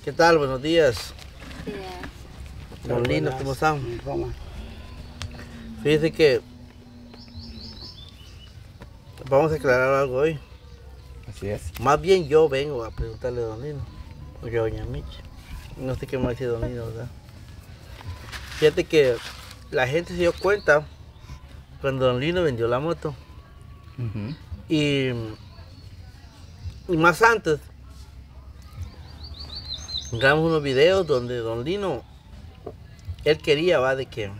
¿Qué tal? Buenos días. Sí. Don Lino, ¿cómo están? ¿Cómo? Fíjense que vamos a aclarar algo hoy. Así es. Más bien yo vengo a preguntarle a Don Lino, porque a Doña Michi. No sé qué más dice Don Lino, ¿verdad? Fíjate que la gente se dio cuenta cuando Don Lino vendió la moto. Y más antes, grabamos unos videos donde Don Lino, él quería, va, de que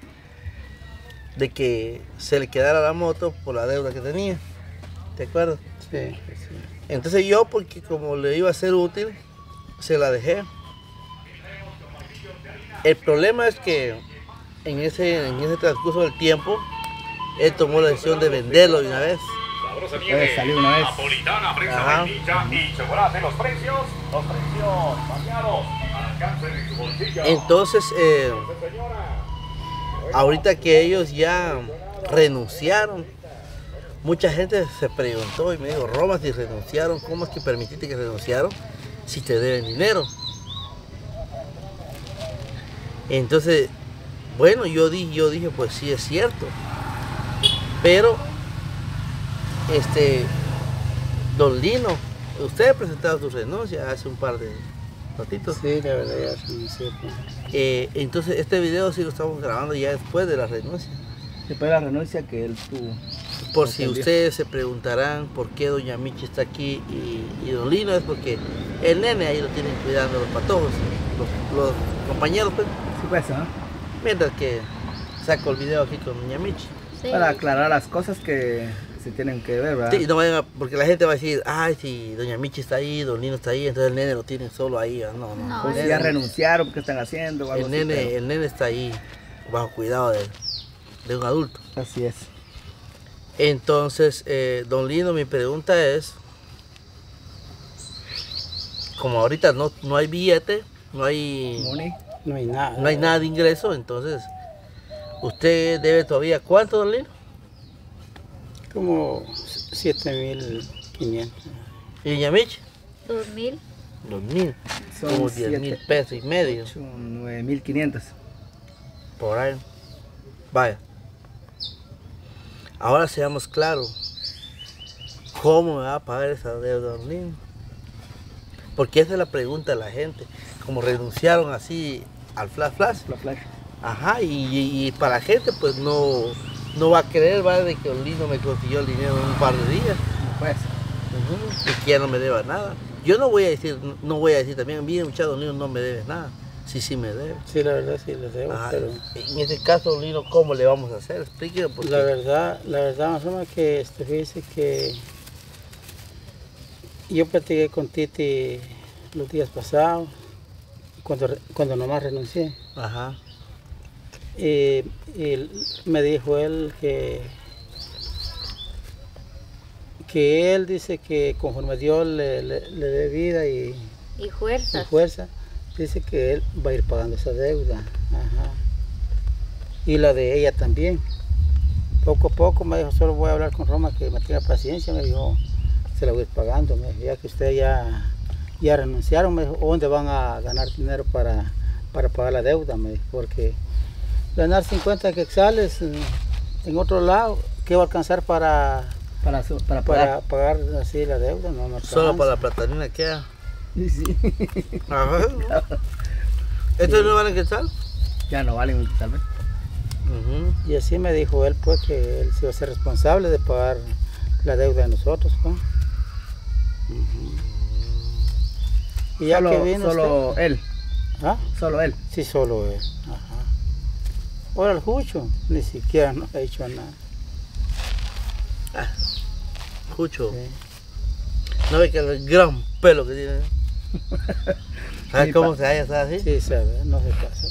se le quedara la moto por la deuda que tenía. ¿Te acuerdas? Sí, sí. Entonces yo, porque como le iba a ser útil, se la dejé. El problema es que en ese transcurso del tiempo, él tomó la decisión de venderlo de una vez. Puede salir una vez. Napolitana, fresa Ajá. vainilla y chocolate. Los precios variados al alcance de su bolsillo. Entonces, Señora, ahorita que ellos ya renunciaron, mucha gente se preguntó y me dijo, Roma, si renunciaron, ¿cómo es que permitiste que renunciaron si te deben dinero? Entonces, bueno, yo dije, pues sí es cierto. Pero, Don Lino, usted ha presentado su renuncia hace un par de ratitos. Sí, la verdad ya sí, cierto. Entonces, este video sí lo estamos grabando ya después de la renuncia. Después de la renuncia que él tuvo. Por si Entendió. ustedes se preguntarán por qué Doña Michi está aquí y Don Lino, es porque el nene ahí lo tienen cuidando los patojos, los compañeros, pues, Sí, pues, ¿no? mientras que saco el video aquí con Doña Michi. Sí. Para aclarar las cosas que se tienen que ver, ¿verdad? Sí, no vayan porque la gente va a decir, ay, si Doña Michi está ahí, Don Lino está ahí, entonces el nene lo tienen solo ahí. No. Pues El si nene, ya renunciaron, ¿qué están haciendo? O algo así, el nene está ahí bajo cuidado de un adulto. pero así es. Entonces, Don Lino, mi pregunta es, como ahorita no hay billete, no hay nada de ingreso, entonces, ¿usted debe todavía cuánto, Don Lino? Como 7.500. ¿Y Doña Michi? 2000. 2.000, Son como 10.000 pesos y medio, 9.500. por ahí. Vaya. Ahora seamos claros, ¿cómo me va a pagar esa deuda, Don Lino? Porque esa es la pregunta de la gente, como renunciaron así al flash. La flash. Ajá, y para la gente pues no va a creer, ¿va? De que Don Lino me consiguió el dinero en un par de días. Pues. Y que ya no me deba nada. Yo no voy a decir también, bien, muchacho, Don Lino, no me debes nada. Sí me debe. Sí, la verdad sí les debo, Ajá. pero En ese caso, Don Lino, ¿cómo le vamos a hacer? Explíqueme por la qué. verdad, más o menos que fíjese que yo platiqué con Titi los días pasados, cuando nomás renuncié. Ajá. Y me dijo él que él dice que conforme Dios le dé vida y fuerza, dice que él va a ir pagando esa deuda. Ajá. Y la de ella también. Poco a poco me dijo, solo voy a hablar con Roma que me tenga paciencia, me dijo, se la voy a ir pagando, me dijo, ya que ustedes ya renunciaron, me dijo, ¿dónde van a ganar dinero para pagar la deuda? Me dijo, porque ganar 50 quetzales en otro lado, ¿qué va a alcanzar para pagar así la deuda? No alcanza. Solo para la platanina queda. Sí. Ajá. ¿Estos no valen qué tal? Ya no valen tal vez. Y así me dijo él, pues, que él se iba a ser responsable de pagar la deuda de nosotros, pues. Y ya que vino solo usted, él, ¿ah? solo él. Sí, solo él. Ajá. Ahora el Jucho ni siquiera nos ha hecho nada. Jucho, Sí. ¿no ve que el gran pelo que tiene? ¿Sabes Sí, cómo se halla? ¿Sabes así? Sí, sabe, no se pasa.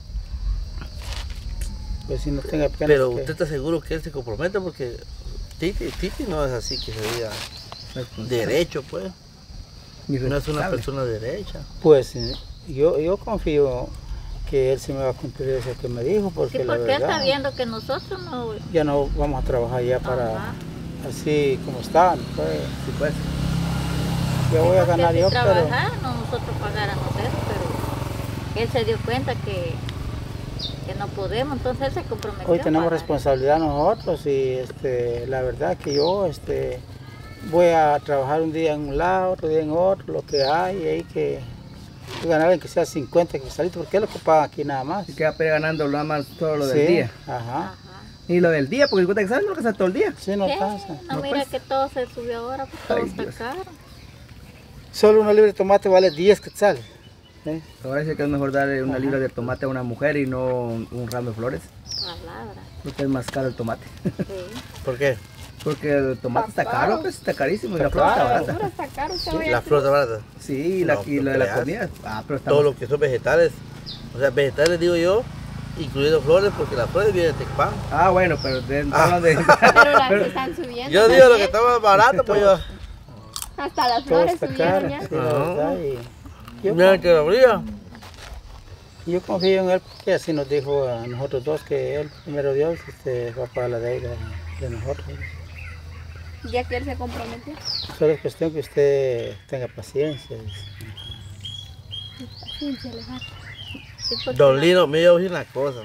Pues si no tenga pena. Pero que- usted está seguro que él se compromete porque Titi no es así que se diga derecho, pues. No es una persona derecha. Pues yo confío que él sí me va a cumplir eso que me dijo, porque Sí, la porque él verdad está viendo que nosotros no... ya no vamos a trabajar ya para Ajá. así como estaban, pues. Sí, pues. yo voy a ganar yo, pero... nosotros pagáramos eso, pero él se dio cuenta que no podemos, entonces él se comprometió. Hoy tenemos responsabilidad nosotros y la verdad que yo voy a trabajar un día en un lado, otro día en otro, lo que hay, y hay que ganar en que sea 50 que salito, porque es lo que pagan aquí nada más. Y queda ganando nada más todo lo del día. Ajá. Y lo del día, porque 50 que sale no alcanza todo el día. Sí, no alcanza. No, mira que todo se subió ahora, pues todo está caro. Solo una libra de tomate vale 10 quetzales. Ahora sí que es mejor darle una libra de tomate a una mujer y no un ramo de flores. Palabra. Porque es más caro el tomate. Sí. ¿Por qué? Porque el tomate está caro, pues está carísimo y la Está flor está caro. barata. Está caro, Sí, la fruta barata. Sí, No, y lo de la comida. Pero está Todo lo que son vegetales. O sea, vegetales digo yo, incluido flores, porque las flores vienen de Tecpan. bueno, pero Pero las que están subiendo. Yo digo lo que está más barato, pues yo. Hasta las Todo flores está subieron caro, ya. sí, la verdad, Mira que lo abría. yo confío en él porque así nos dijo a nosotros dos que él, primero Dios, va a pagar la deuda de nosotros. Ya que él se comprometió. Solo es cuestión que usted tenga paciencia. Paciencia, le falta. Sí, porque Don Lino, me voy a decir una cosa.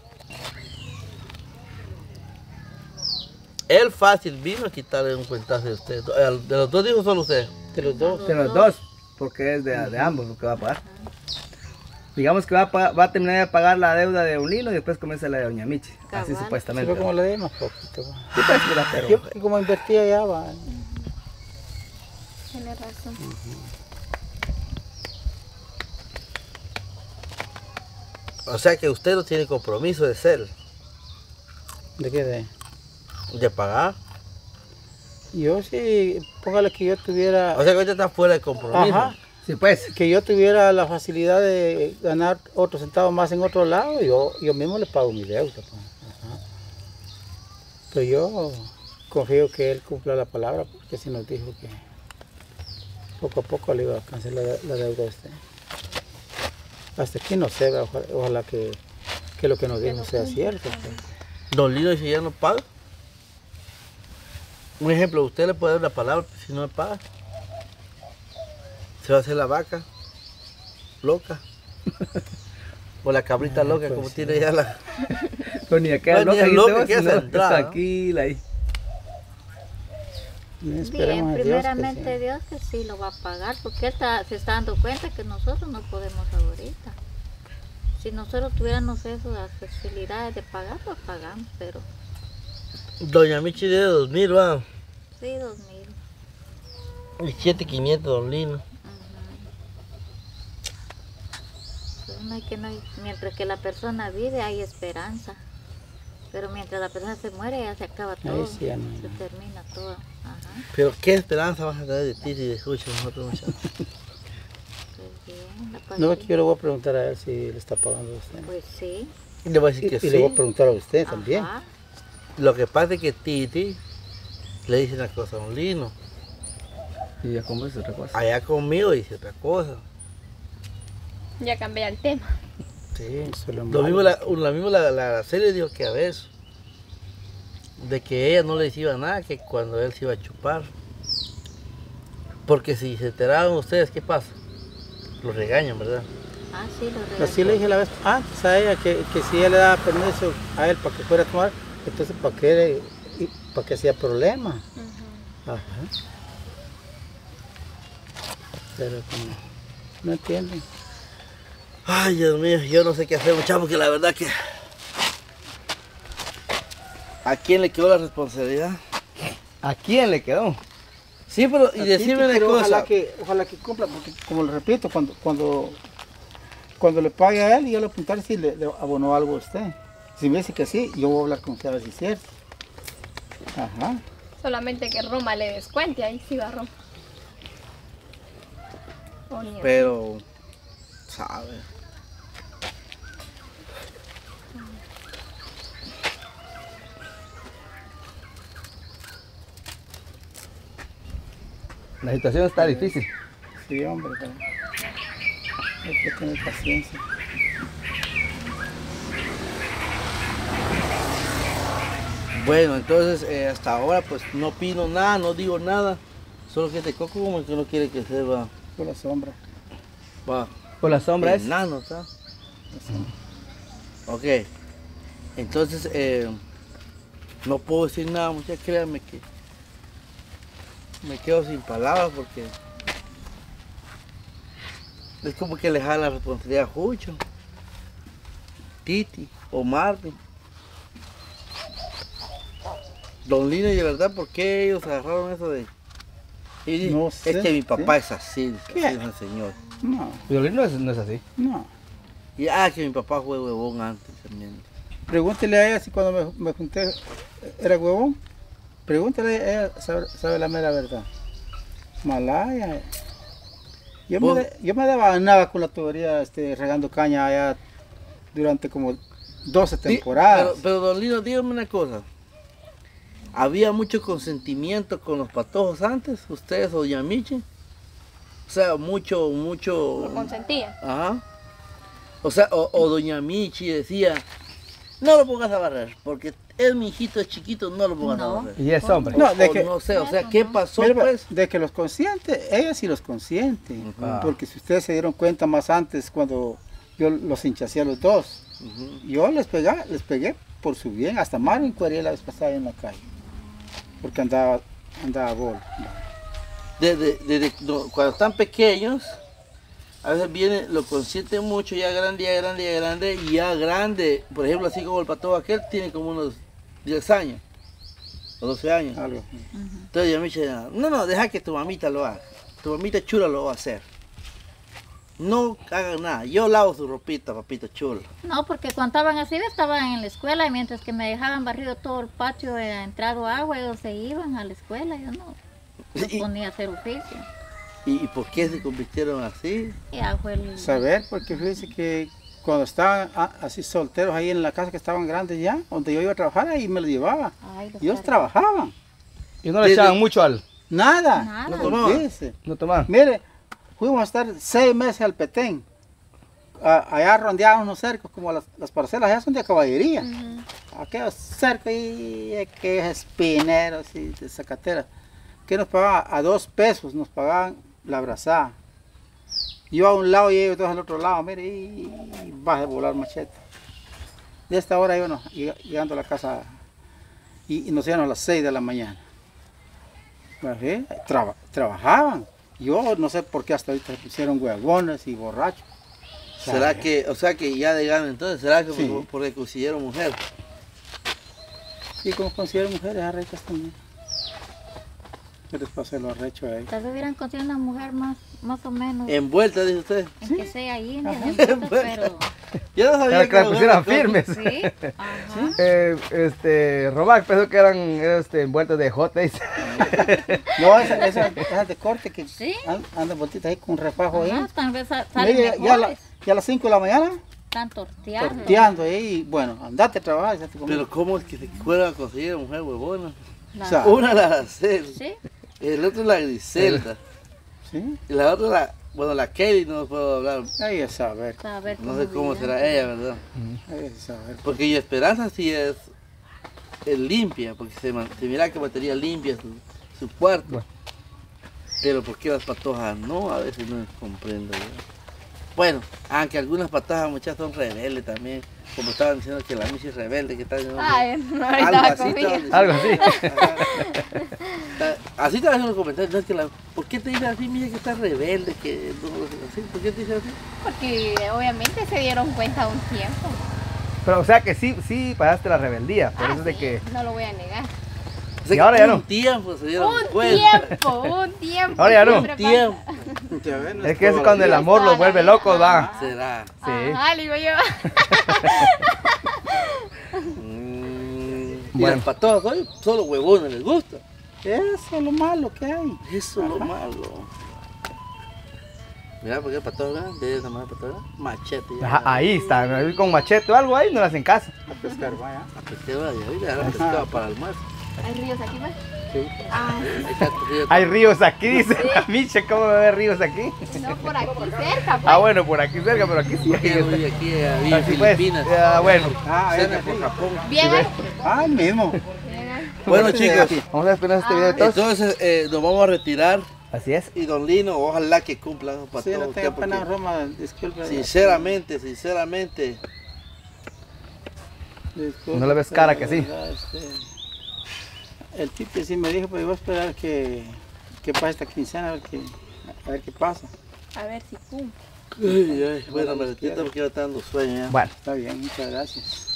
Él fácil vino a quitarle un cuentazo de usted. De los dos hijos solo usted. De los dos. de los dos, porque es de ambos lo que va a pagar. Digamos que va a terminar de pagar la deuda de un Lino y después comienza la de Doña Michi. Así Cabal. supuestamente. Pero como le dé más poquito. Va. Sí, pues, pero- Yo porque como invertía ya va. Tiene razón. O sea que usted no tiene compromiso de ser, ¿De qué de? de pagar. Yo sí, póngale que yo tuviera, O sea que ahorita está fuera de compromiso. ajá, Sí, pues. que yo tuviera la facilidad de ganar otro centavo más en otro lado, yo mismo le pago mi deuda. Pues. Ajá. Pero yo confío que él cumpla la palabra, porque sí nos dijo que poco a poco le iba a cancelar la deuda a usted. Hasta aquí no sé, ojalá que lo que nos dijo sea cierto. Pues. Don Lino dice ya no paga. Un ejemplo, usted le puede dar una palabra, si no le paga, se va a hacer la vaca loca. O la cabrita loca, pues como sí. tiene ya la... Pero ni queda No, ni loca, es aquí loca, te vas, queda sino centrada, ¿no? tranquila ahí. Bien, Bien, esperemos a Dios que primeramente sí. Dios que sí lo va a pagar, porque él se está dando cuenta que nosotros no podemos ahorita. Si nosotros tuviéramos eso, las facilidades de pagar, pues pagamos, pero Doña Michi de 2000, va. sí, 2000. Y 7500, Don Lino. Pues no hay, mientras que la persona vive hay esperanza, pero mientras la persona se muere ya se acaba todo, sí, ya no hay se nada. termina todo. Ajá. Pero qué esperanza vas a tener de ti si escuchas nosotros, muchachos. Pues bien, la No, paciencia. que yo le voy a preguntar a él si le está pagando a usted. Pues sí. Y le voy a decir que Y le voy a sí. preguntar a usted también. Ajá. Lo que pasa es que Titi le dice una cosa a Don Lino. Y ya como es otra cosa. Allá conmigo dice otra cosa. Ya cambié el tema. Sí. Eso es lo Lo mismo malo. la misma la serie dijo que a veces, de que ella no le decía nada, que cuando él se iba a chupar. Porque si se enteraban ustedes, ¿qué pasa? Los regañan, ¿verdad? Ah, sí, lo regaló. Así le dije la vez antes a ella que si ella le daba permiso a él para que fuera a tomar, entonces ¿para qué hacía problema? Ajá. Pero como no entienden. Ay, Dios mío, yo no sé qué hacer, muchachos, porque la verdad que... ¿A quién le quedó la responsabilidad? ¿A quién le quedó? Sí, pero y A decirme Titi, una pero cosa. ojalá que cumpla, porque como le repito, cuando le pague a él, yo le apuntaré si le abonó algo a usted. Si me dice que sí, yo voy a hablar con usted a ver si es cierto. Ajá. Solamente que Roma le descuente, ahí sí va Roma. O ni así. Pero, ¿sabe? La situación está difícil. Sí, hombre, pero hay que tener paciencia. Bueno, entonces hasta ahora pues no opino nada, no digo nada. Solo que este coco como que no quiere que se va. Por la sombra. Va. Por la sombra es. Enano, ¿está? Ok. Entonces, no puedo decir nada, muchachos, créanme que me quedo sin palabras porque es como que le jala la responsabilidad a Jucho, Titi o Marvin. Don Lino, y de verdad, ¿por qué ellos agarraron eso de...? Y No sé, es que mi papá ¿sí? es así, ¿Qué? así es el señor. No, Violín no es así. no. Y que mi papá fue huevón antes también. Pregúntele a ella si cuando me junté era huevón. Pregúntele a ella, sabe la mera verdad. Malaya. Yo me daba nada con la tubería regando caña allá durante como 12 temporadas. Pero don Lino, dígame una cosa. ¿Había mucho consentimiento con los patojos antes, ustedes o doña Michi? O sea, mucho... Lo consentía. Ajá. O sea, o doña Michi decía, no lo pongas a barrer, porque es mi hijito, es chiquito, no lo pongas a barrer. Y es hombre. No, O no sé, o sea, ¿qué pasó Mira, pues? de que los consiente, ella sí los consiente. Ajá. Porque si ustedes se dieron cuenta más antes, cuando yo los hinchacé a los dos, yo les pegué por su bien. Hasta Marvin Cueriel la vez pasada en la calle. Porque andaba gol. Cuando están pequeños, a veces viene, lo consiente mucho, ya grande, y ya grande, por ejemplo, así como el patojo aquel, tiene como unos 10 años, o 12 años. Algo. Entonces yo me dice, no, deja que tu mamita lo haga, tu mamita chula lo va a hacer. No hagan nada, yo lavo su ropita, papito chulo. No, porque cuando estaban así, estaban en la escuela y mientras que me dejaban barrido todo el patio, entrado agua, ellos se iban a la escuela, yo no los ponía a hacer oficio. ¿Y por qué se convirtieron así? Ya fue el... Saber, porque fíjense que cuando estaban así solteros ahí en la casa que estaban grandes ya, donde yo iba a trabajar, ahí me lo llevaba. Ay, los Ellos carros. trabajaban. Y no le echaban mucho al... Nada. Nada. No tomaban. Fíjese. No tomaban. Mire, fuimos a estar 6 meses al Petén. Allá rondeábamos unos cercos, como las parcelas allá son de caballería. Aquellos cercos y aquellos espineros y de zacateras. Que nos pagaban a 2 pesos, nos pagaban la brazada. Yo a un lado y ellos dos al otro lado, mire, y vas a volar machete. De esta hora íbamos llegando a la casa y nos íbamos a las 6 de la mañana. Pues, trabajaban. Yo no sé por qué hasta ahorita se pusieron huevones y borrachos. ¿Será que, o sea que ya de gana entonces, será que Sí. porque consiguieron mujer? Sí, como considero mujeres arrechas también. Yo les pasé lo arrecho ahí. Tal vez hubieran conseguido una mujer más o menos, Envuelta, dice usted. en que sea india, no importa, pero... Yo no sabía Para que la las pusieran mujeres- firmes. Sí, ajá. Robac pensó que eran envueltos de jote. dice. No, esas de corte que Sí. andan vueltitas ahí con un refajo ahí. Ajá, tal vez salen Mire, mejores. ya a las 5 de la mañana, Están torteados. torteando ahí. Y bueno, andate a trabajar. Ya te comí. Pero ¿cómo es que se fueron a conseguir mujer huevona? La- O sea, Una la Araceli, Sí, el otro la Griselda, ¿sí? y la otra la Kelly, no puedo hablar, Ahí es saber. a ver no sé cómo vivirán. será ella, ¿verdad? Ahí es saber. Porque yo Esperanza sí es limpia, porque se mira que batería limpia su cuarto. Bueno. Pero ¿por qué las patojas no? A veces no comprendo. ¿verdad? Bueno, aunque algunas patojas muchas son rebeldes también, como estaban diciendo que la Michi es rebelde, que está diciendo Ay, no, algo estaba así. conmigo. estaban diciendo. Algo así. Ajá. Así te hacen los comentarios, no es que ¿por qué te dicen así? Mira que estás rebelde, que no, así, ¿por qué te dicen así? Porque obviamente se dieron cuenta un tiempo. Pero o sea que sí pagaste la rebeldía. Por eso es de Sí, que... no lo voy a negar. O sea, Y ahora que ya un no. tiempo se dieron Un cuenta. tiempo. Ahora ya no. siempre Tiempo. Ya ven, Es que es todos cuando el los días. amor los vuelve locos, va. Será. Sí. Ajá, le digo yo. Y Bueno. las patojas hoy solo huevones les gusta. Eso es lo malo que hay. Eso es lo malo. Mira, porque el patojo grande, esa madre patoja, machete. Ya. Ajá, ahí están, ahí con machete o algo ahí, no le hacen caso. A pescar, vaya. A pescar vaya, ahorita ya la pescaba para el almuerzo. Hay ríos aquí, pues. Sí. Ah, Ahí está tu río. Hay ríos aquí, dice la Miche, ¿cómo va a haber ríos aquí? no por aquí cerca, pues. Ah, bueno, por aquí cerca, pero aquí sí. Porque ella no vive aquí, ella vive en Así pues, Filipinas. bueno. Ah, Cerca ahí por Japón. Bien, Sí, ahí. Ah, mismo. Bien, ahí. Bueno, chicos, vamos a despedir este video de todos. entonces nos vamos a retirar. Así es. Y don Lino, ojalá que cumpla para sí, todo no usted, tengo porque pena, Roma, disculpe. sinceramente, Disculpe, No le ves cara que sí. verdad, el tipo sí me dijo, pero voy a esperar que pase esta quincena, a ver qué pasa. A ver si cumple. Bueno, me retiro porque ya está dando sueño ya. Bueno. Está bien, muchas gracias.